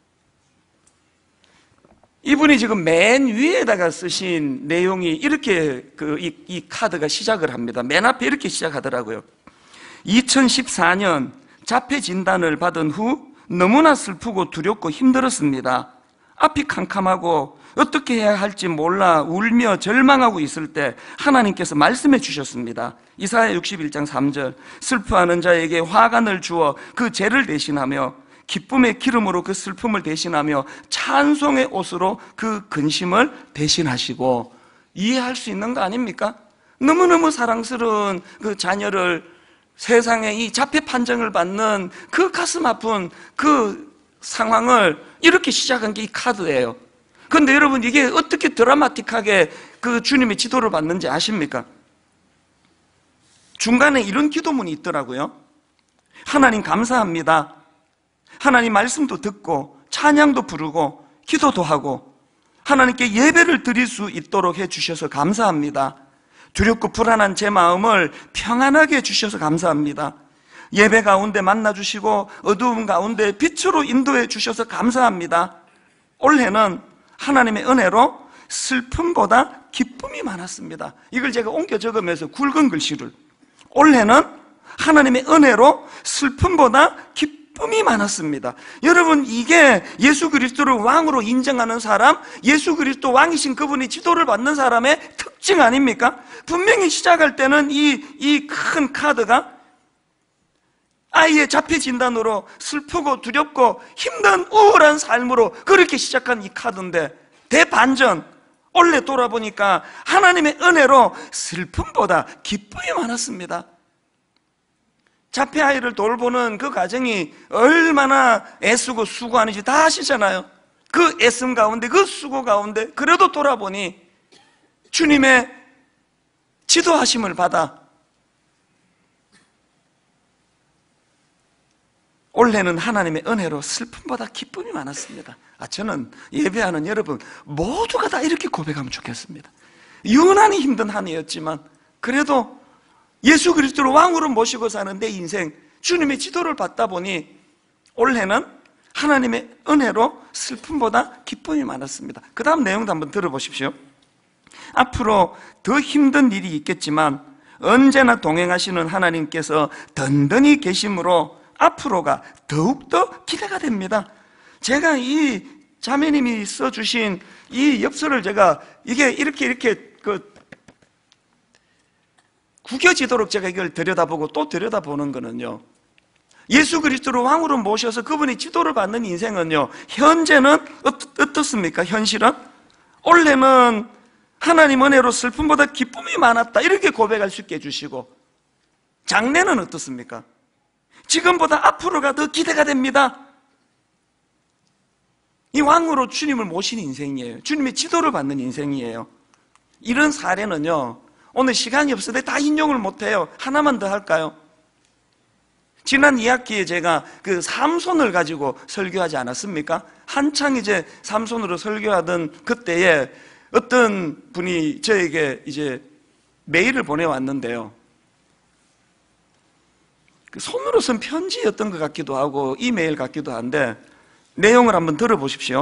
이분이 지금 맨 위에다가 쓰신 내용이 이렇게 이 카드가 시작을 합니다. 맨 앞에 이렇게 시작하더라고요. 2014년 자폐 진단을 받은 후 너무나 슬프고 두렵고 힘들었습니다. 앞이 캄캄하고 어떻게 해야 할지 몰라 울며 절망하고 있을 때 하나님께서 말씀해 주셨습니다. 이사야 61장 3절, 슬퍼하는 자에게 화관을 주어 그 죄를 대신하며 기쁨의 기름으로 그 슬픔을 대신하며 찬송의 옷으로 그 근심을 대신하시고. 이해할 수 있는 거 아닙니까? 너무너무 사랑스러운 그 자녀를 세상에 이 자폐 판정을 받는 그 가슴 아픈 그 상황을 이렇게 시작한 게 이 카드예요. 그런데 여러분, 이게 어떻게 드라마틱하게 그 주님의 지도를 받는지 아십니까? 중간에 이런 기도문이 있더라고요. 하나님 감사합니다. 하나님 말씀도 듣고 찬양도 부르고 기도도 하고 하나님께 예배를 드릴 수 있도록 해주셔서 감사합니다. 두렵고 불안한 제 마음을 평안하게 해주셔서 감사합니다. 예배 가운데 만나주시고 어두움 가운데 빛으로 인도해 주셔서 감사합니다. 올해는 하나님의 은혜로 슬픔보다 기쁨이 많았습니다. 이걸 제가 옮겨 적으면서 굵은 글씨를, 올해는 하나님의 은혜로 슬픔보다 기쁨이 많았습니다. 여러분, 이게 예수 그리스도를 왕으로 인정하는 사람, 예수 그리스도 왕이신 그분이 지도를 받는 사람의 특징 아닙니까? 분명히 시작할 때는 이 큰 카드가 아이의 자폐 진단으로 슬프고 두렵고 힘든 우울한 삶으로 그렇게 시작한 이 카드인데, 대반전, 원래 돌아보니까 하나님의 은혜로 슬픔보다 기쁨이 많았습니다. 자폐 아이를 돌보는 그 과정이 얼마나 애쓰고 수고하는지 다 아시잖아요. 그 애씀 가운데, 그 수고 가운데 그래도 돌아보니 주님의 지도하심을 받아 올해는 하나님의 은혜로 슬픔보다 기쁨이 많았습니다. 저는 예배하는 여러분 모두가 다 이렇게 고백하면 좋겠습니다. 유난히 힘든 한 해였지만 그래도 예수 그리스도를 왕으로 모시고 사는 내 인생, 주님의 지도를 받다 보니 올해는 하나님의 은혜로 슬픔보다 기쁨이 많았습니다. 그 다음 내용도 한번 들어보십시오. 앞으로 더 힘든 일이 있겠지만 언제나 동행하시는 하나님께서 든든히 계심으로 앞으로가 더욱더 기대가 됩니다. 제가 이 자매님이 써주신 이 엽서를 제가 이렇게 구겨지도록 제가 이걸 들여다보고 또 들여다보는 거는요, 예수 그리스도를 왕으로 모셔서 그분이 지도를 받는 인생은요, 현재는 어떻습니까? 현실은? 올해는 하나님 은혜로 슬픔보다 기쁨이 많았다, 이렇게 고백할 수 있게 해주시고, 장래는 어떻습니까? 지금보다 앞으로가 더 기대가 됩니다. 이 왕으로 주님을 모시는 인생이에요. 주님의 지도를 받는 인생이에요. 이런 사례는요, 오늘 시간이 없어서 다 인용을 못해요. 하나만 더 할까요? 지난 2학기에 제가 그 삼손을 가지고 설교하지 않았습니까? 한창 이제 삼손으로 설교하던 그때에 어떤 분이 저에게 이제 메일을 보내왔는데요, 그 손으로 쓴 편지였던 것 같기도 하고 이메일 같기도 한데 내용을 한번 들어보십시오.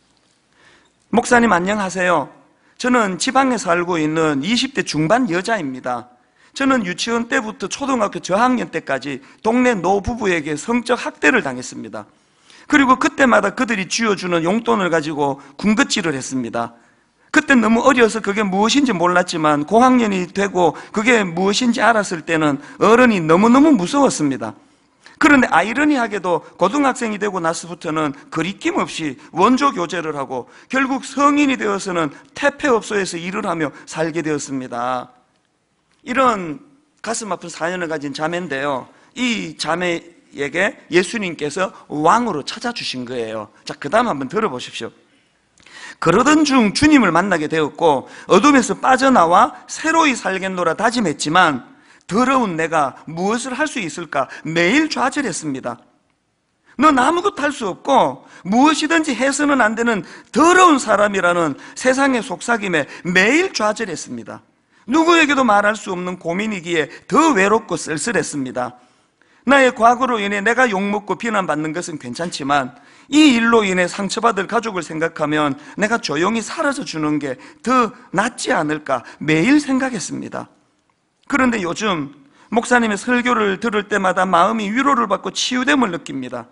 목사님 안녕하세요. 저는 지방에 살고 있는 20대 중반 여자입니다. 저는 유치원 때부터 초등학교 저학년 때까지 동네 노부부에게 성적 학대를 당했습니다. 그리고 그때마다 그들이 쥐어주는 용돈을 가지고 군것질을 했습니다. 그때 너무 어려서 그게 무엇인지 몰랐지만 고학년이 되고 그게 무엇인지 알았을 때는 어른이 너무너무 무서웠습니다. 그런데 아이러니하게도 고등학생이 되고 나서부터는 거리낌 없이 원조 교제를 하고 결국 성인이 되어서는 퇴폐업소에서 일을 하며 살게 되었습니다. 이런 가슴 아픈 사연을 가진 자매인데요, 이 자매에게 예수님께서 왕으로 찾아주신 거예요. 자, 그 다음 한번 들어보십시오. 그러던 중 주님을 만나게 되었고 어둠에서 빠져나와 새로이 살겠노라 다짐했지만 더러운 내가 무엇을 할 수 있을까 매일 좌절했습니다. 넌 아무것도 할 수 없고 무엇이든지 해서는 안 되는 더러운 사람이라는 세상의 속삭임에 매일 좌절했습니다. 누구에게도 말할 수 없는 고민이기에 더 외롭고 쓸쓸했습니다. 나의 과거로 인해 내가 욕먹고 비난받는 것은 괜찮지만 이 일로 인해 상처받을 가족을 생각하면 내가 조용히 사라져 주는 게 더 낫지 않을까 매일 생각했습니다. 그런데 요즘 목사님의 설교를 들을 때마다 마음이 위로를 받고 치유됨을 느낍니다.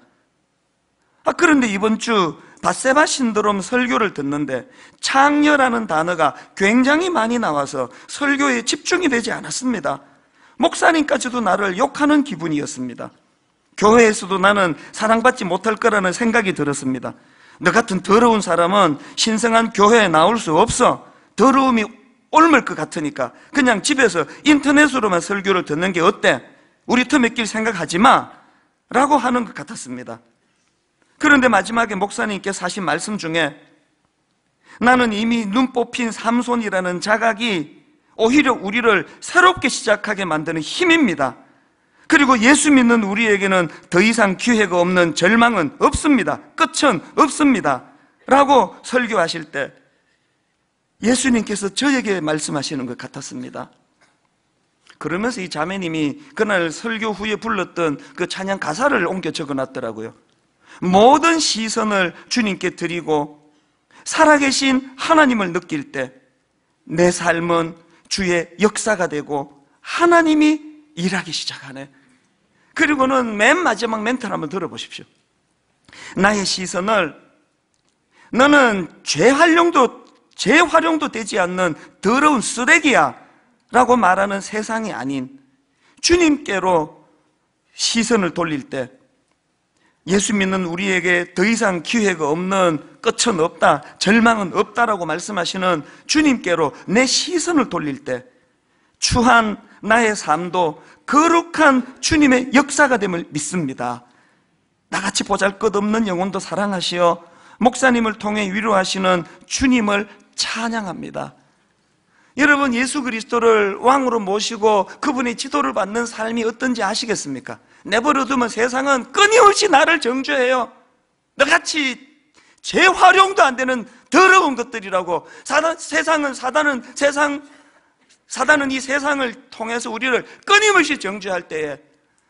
그런데 이번 주 밧세바 신드롬 설교를 듣는데 창녀라는 단어가 굉장히 많이 나와서 설교에 집중이 되지 않았습니다. 목사님까지도 나를 욕하는 기분이었습니다. 교회에서도 나는 사랑받지 못할 거라는 생각이 들었습니다. 너 같은 더러운 사람은 신성한 교회에 나올 수 없어. 더러움이 옮을 것 같으니까 그냥 집에서 인터넷으로만 설교를 듣는 게 어때? 우리 틈에 낄 생각하지 마 라고 하는 것 같았습니다. 그런데 마지막에 목사님께서 하신 말씀 중에 나는 이미 눈 뽑힌 삼손이라는 자각이 오히려 우리를 새롭게 시작하게 만드는 힘입니다. 그리고 예수 믿는 우리에게는 더 이상 기회가 없는 절망은 없습니다. 끝은 없습니다 라고 설교하실 때 예수님께서 저에게 말씀하시는 것 같았습니다. 그러면서 이 자매님이 그날 설교 후에 불렀던 그 찬양 가사를 옮겨 적어놨더라고요. 모든 시선을 주님께 드리고 살아계신 하나님을 느낄 때 내 삶은 주의 역사가 되고 하나님이 일하기 시작하네. 그리고는 맨 마지막 멘트를 한번 들어보십시오. 나의 시선을 너는 재활용도 되지 않는 더러운 쓰레기야 라고 말하는 세상이 아닌 주님께로 시선을 돌릴 때 예수 믿는 우리에게 더 이상 기회가 없는, 끝은 없다, 절망은 없다라고 말씀하시는 주님께로 내 시선을 돌릴 때 추한 나의 삶도 거룩한 주님의 역사가 됨을 믿습니다. 나같이 보잘것없는 영혼도 사랑하시어 목사님을 통해 위로하시는 주님을 찬양합니다. 여러분, 예수 그리스도를 왕으로 모시고 그분의 지도를 받는 삶이 어떤지 아시겠습니까? 내버려두면 세상은 끊임없이 나를 정죄해요. 너같이 재활용도 안 되는 더러운 것들이라고. 사단은 이 세상을 통해서 우리를 끊임없이 정죄할 때에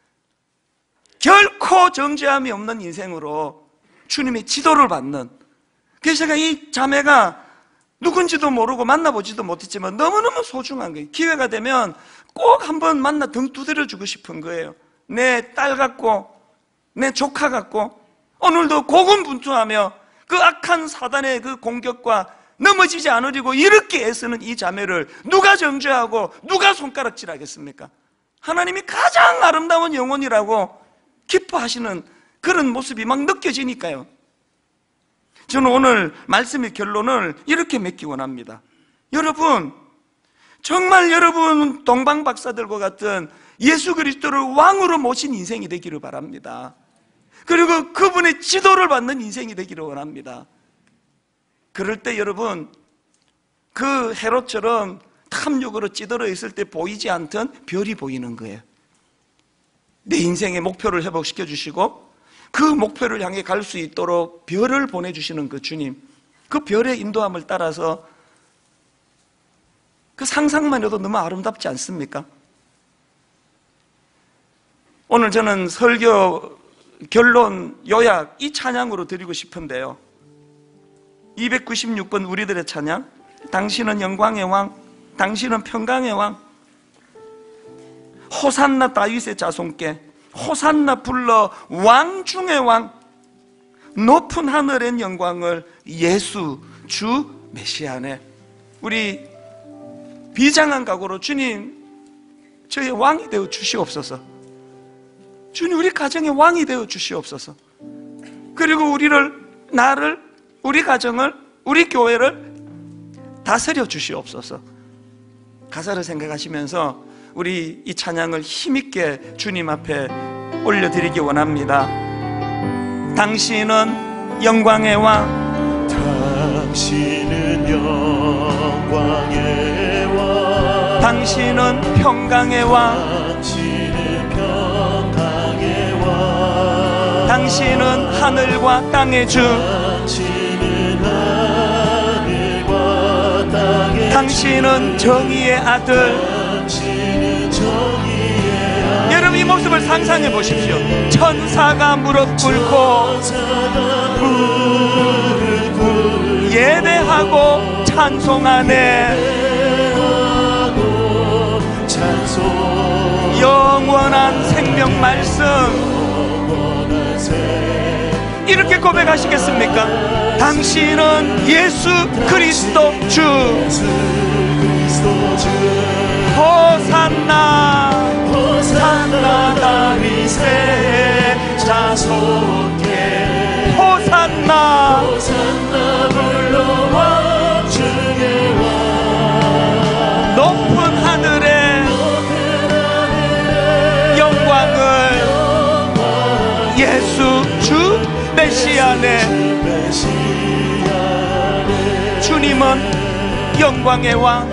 결코 정죄함이 없는 인생으로 주님의 지도를 받는, 그래서 제가 이 자매가 누군지도 모르고 만나보지도 못했지만 너무너무 소중한 거예요. 기회가 되면 꼭 한번 만나 등 두드려주고 싶은 거예요. 내 딸 같고 내 조카 같고 오늘도 고군분투하며 그 악한 사단의 그 공격과 넘어지지 않으려고 이렇게 애쓰는 이 자매를 누가 정죄하고 누가 손가락질하겠습니까? 하나님이 가장 아름다운 영혼이라고 기뻐하시는 그런 모습이 막 느껴지니까요. 저는 오늘 말씀의 결론을 이렇게 맺기 원합니다. 여러분, 정말 여러분 동방박사들과 같은 예수 그리스도를 왕으로 모신 인생이 되기를 바랍니다. 그리고 그분의 지도를 받는 인생이 되기를 원합니다. 그럴 때 여러분, 그 헤롯처럼 탐욕으로 찌들어 있을 때 보이지 않던 별이 보이는 거예요. 내 인생의 목표를 회복시켜 주시고 그 목표를 향해 갈 수 있도록 별을 보내주시는 그 주님, 그 별의 인도함을 따라서 그 상상만 해도 너무 아름답지 않습니까? 오늘 저는 설교 결론 요약 이 찬양으로 드리고 싶은데요, 296번 우리들의 찬양, 당신은 영광의 왕, 당신은 평강의 왕, 호산나 다윗의 자손께 호산나 불러 왕 중의 왕, 높은 하늘의 영광을 예수 주 메시아네. 우리 비장한 각오로 주님 저의 왕이 되어 주시옵소서. 주님 우리 가정의 왕이 되어 주시옵소서. 그리고 나를, 우리 가정을, 우리 교회를 다스려 주시옵소서. 가사를 생각하시면서 우리 이 찬양을 힘있게 주님 앞에 올려드리기 원합니다. 당신은 영광의 왕, 당신은 영광의 왕, 당신은 평강의 왕, 당신은 평강의 왕, 당신은 하늘과 땅의 주, 당신은 하늘과 땅의 당신은 정의의 아들. 당신은 정의의 아들. 여러분 이 모습을 상상해 보십시오. 천사가 무릎 꿇고 예배하고 찬송하네. 영원한 생명 말씀, 이렇게 고백하시겠습니까? 당신은 예수 그리스도 주, 호산나 호산나 다윗의 자손께, 호산나 호산나 불러 왕 중의 왕, 높은 하늘의 영광을 예수 주 메시아네. 주님은 영광의 왕,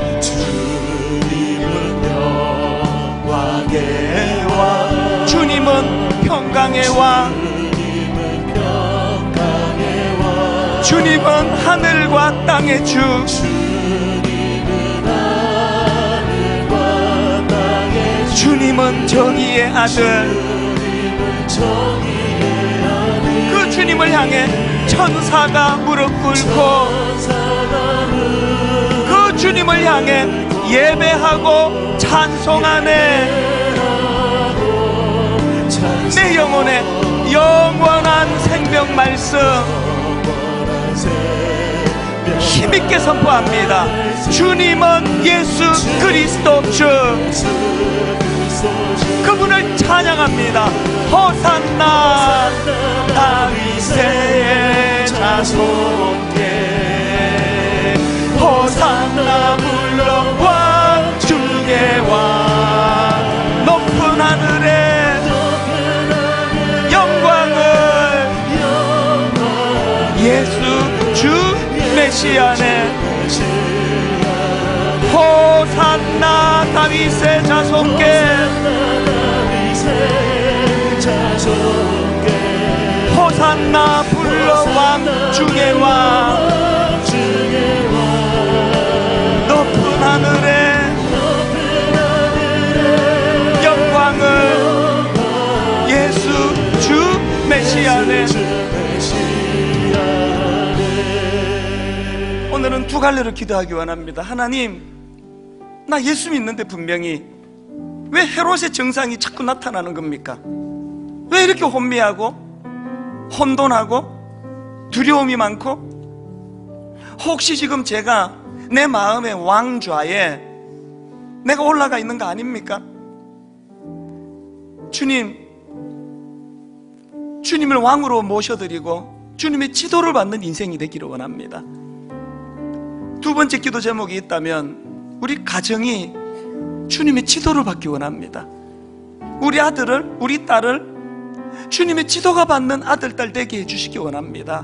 주님은 평강의 왕, 주님은 하늘과 땅의 주, 주님은 정의의 아들. 그 주님을 향해 천사가 무릎 꿇고 그 주님을 향해 예배하고 찬송하네. 내 영혼에 영원한 생명 말씀 힘있게 선포합니다. 주님은 예수 그리스도 주. 그분을 찬양합니다. 호산나 다윗의 자손께 호산나 불러 왕 중의 왕. 높은 하늘에 영광을 예수 주 메시아네. 호산나 다윗의 자손께 호산나 불러 왕 중의 왕. 높은 하늘에 영광을 예수 주 메시아네. 오늘은 두 갈래로 기도하기 원합니다. 하나님, 나 예수 믿는데 분명히 왜 헤롯의 증상이 자꾸 나타나는 겁니까? 왜 이렇게 혼미하고 혼돈하고 두려움이 많고, 혹시 지금 제가 내 마음의 왕좌에 내가 올라가 있는 거 아닙니까? 주님을 왕으로 모셔드리고 주님의 지도를 받는 인생이 되기를 원합니다. 두 번째 기도 제목이 있다면 우리 가정이 주님의 지도를 받기 원합니다. 우리 아들을, 우리 딸을 주님의 지도가 받는 아들, 딸 되게 해주시기 원합니다.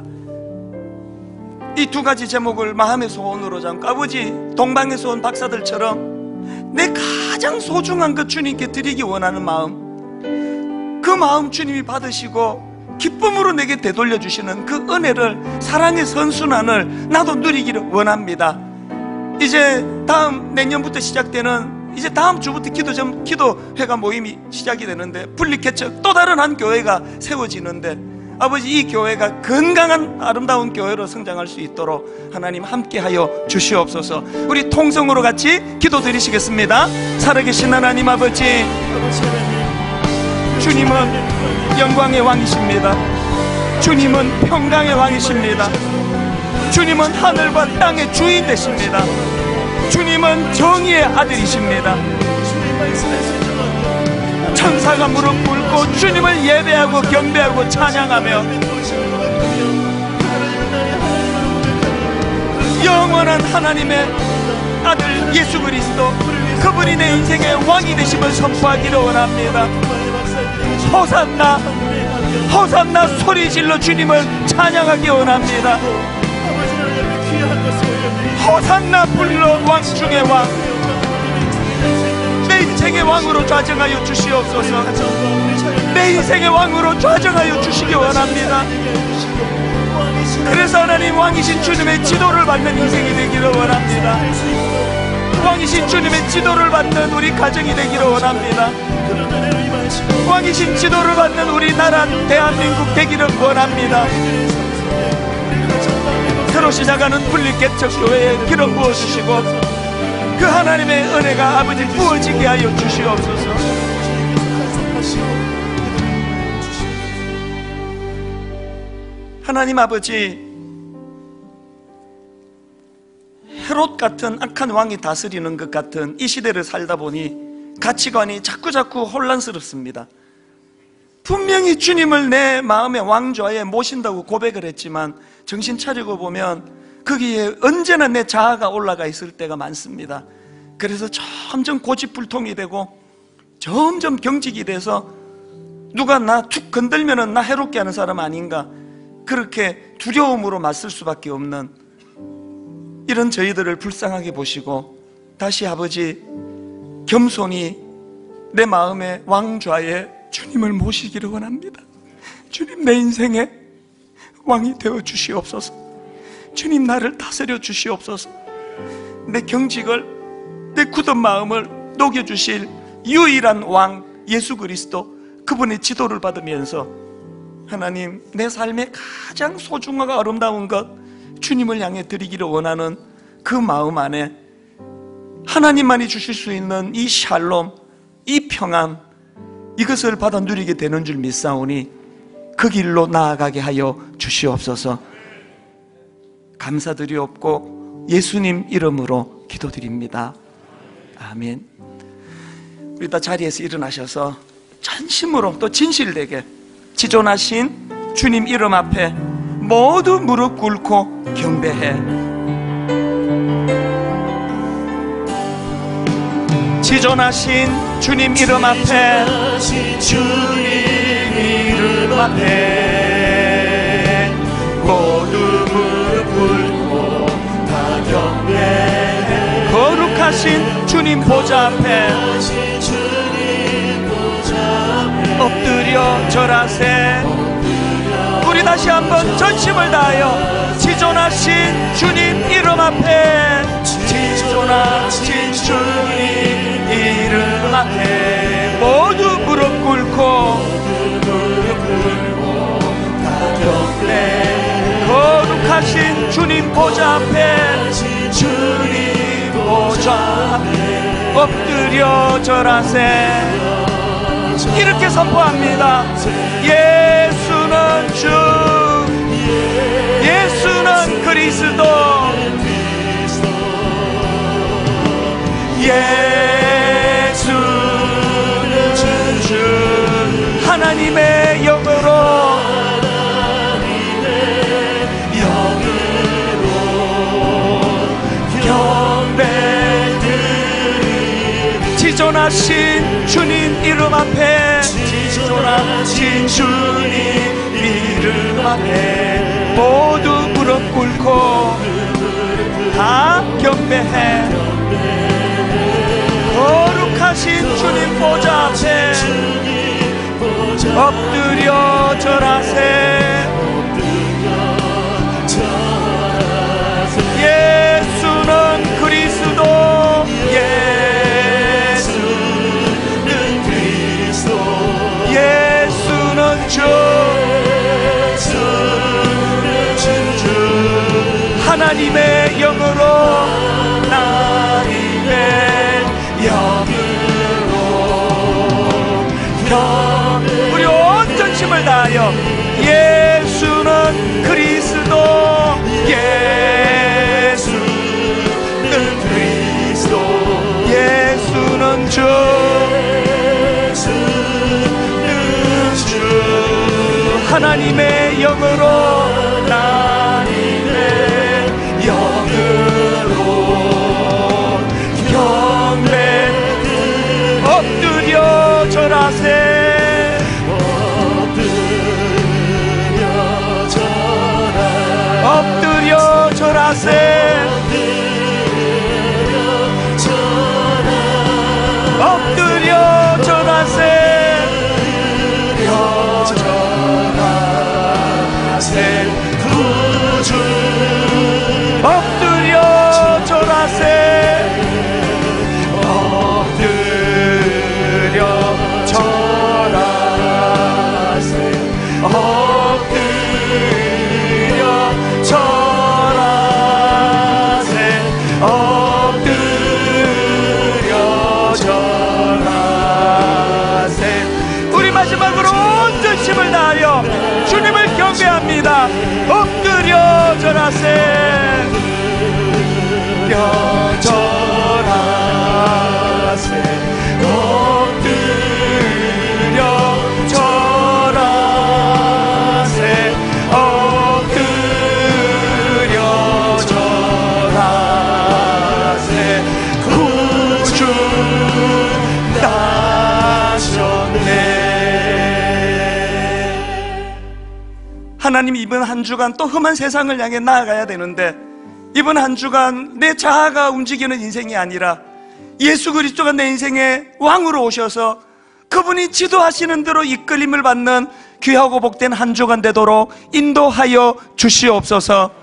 이 두 가지 제목을 마음의 소원으로 잡고, 아버지 동방에서 온 박사들처럼 내 가장 소중한 것 주님께 드리기 원하는 마음, 그 마음 주님이 받으시고 기쁨으로 내게 되돌려 주시는 그 은혜를, 사랑의 선순환을 나도 누리기를 원합니다. 이제 다음 내년부터 시작되는, 이제 다음 주부터 기도회가 모임이 시작이 되는데, 분리개척 또 다른 한 교회가 세워지는데, 아버지 이 교회가 건강한 아름다운 교회로 성장할 수 있도록 하나님 함께하여 주시옵소서. 우리 통성으로 같이 기도드리시겠습니다. 살아계신 하나님 아버지, 주님은 영광의 왕이십니다. 주님은 평강의 왕이십니다. 주님은 하늘과 땅의 주인 되십니다. 주님은 정의의 아들이십니다. 천사가 무릎 꿇고 주님을 예배하고 경배하고 찬양하며 영원한 하나님의 아들 예수 그리스도, 그분이 내 인생의 왕이 되심을 선포하기를 원합니다. 호산나, 호산나 소리질러 주님을 찬양하기 원합니다. 호산나 불러 왕 중의 왕. 내 인생의 왕으로 좌정하여 주시옵소서. 내 인생의 왕으로 좌정하여 주시기 원합니다. 그래서 하나님, 왕이신 주님의 지도를 받는 인생이 되기를 원합니다. 왕이신 주님의 지도를 받는 우리 가정이 되기를 원합니다. 왕이신 지도를 받는 우리나라 대한민국 되기를 원합니다. 새로 시작하는 분리개척교회에 기름 부어주시고 그 하나님의 은혜가 아버지 부어지게 하여 주시옵소서. 하나님 아버지, 헤롯 같은 악한 왕이 다스리는 것 같은 이 시대를 살다 보니 가치관이 자꾸자꾸 혼란스럽습니다. 분명히 주님을 내 마음의 왕좌에 모신다고 고백을 했지만 정신 차리고 보면 거기에 언제나 내 자아가 올라가 있을 때가 많습니다. 그래서 점점 고집불통이 되고 점점 경직이 돼서 누가 나 툭 건들면은 나 해롭게 하는 사람 아닌가, 그렇게 두려움으로 맞설 수밖에 없는 이런 저희들을 불쌍하게 보시고 다시 아버지 겸손히 내 마음의 왕좌에 주님을 모시기를 원합니다. 주님, 내 인생의 왕이 되어 주시옵소서. 주님, 나를 다스려 주시옵소서. 내 경직을, 내 굳은 마음을 녹여주실 유일한 왕 예수 그리스도, 그분의 지도를 받으면서 하나님, 내 삶의 가장 소중하고 아름다운 것 주님을 향해 드리기를 원하는 그 마음 안에 하나님만이 주실 수 있는 이 샬롬, 이 평안, 이것을 받아 누리게 되는 줄 믿사오니 그 길로 나아가게 하여 주시옵소서. 감사드리옵고 예수님 이름으로 기도드립니다. 아멘. 우리 다 자리에서 일어나셔서 전심으로 또 진실되게 지존하신 주님 이름 앞에 모두 무릎 꿇고 경배해. 지존하신 주님 이름 앞에, 주님 이름 앞에 모두 무릎 꿇고 다 경배해. 거룩하신 주님 보좌 앞에 주님 보좌 앞에 엎드려 절하세. 우리 다시 한번 전심을 다하여 지존하신 주님 이름 앞에, 지존하신 주님 이름 앞에 모두 무릎 꿇고 거룩하신 주님 보좌 앞에, 주님 보좌 앞에 엎드려 절하세. 이렇게 선포합니다. 예수는 주, 예수는 그리스도, 예수는 주, 하나님의 영으로 경배드리. 지존하신 주님 이름 앞에, 지존하신 주님 이름 앞에 모두 무릎 꿇고 다 경배해. 거룩하신 주님 보좌 앞에 엎드려 절하세. 예수는 그리스도, 예수는 그리스도, 예수는 주, 하나님의 영으로, 하나님의 영으로 우리 온 전심을 다하여 예수는 그리스도, 예수는 그리스도, 예수는 주, 하나님의 영으로, 하나님의 영으로 경배. 엎드려 절하세. 엎드려 절하세. 엎드려 절하세. 구주 엎드려 절하세. 엎드려 절하세. 엎드려 절하세. 엎드려 절하세. 우리 마지막으로 온 전심을 다하여 주님을 경배합니다. 엎드려 절하세. 엎드려 절하세. 엎드려 절하세. 엎드려 절하세. 구주 나셨네. 하나님, 이번 한 주간 또 험한 세상을 향해 나아가야 되는데, 이번 한 주간 내 자아가 움직이는 인생이 아니라 예수 그리스도가 내 인생의 왕으로 오셔서 그분이 지도하시는 대로 이끌림을 받는 귀하고 복된 한 주간 되도록 인도하여 주시옵소서.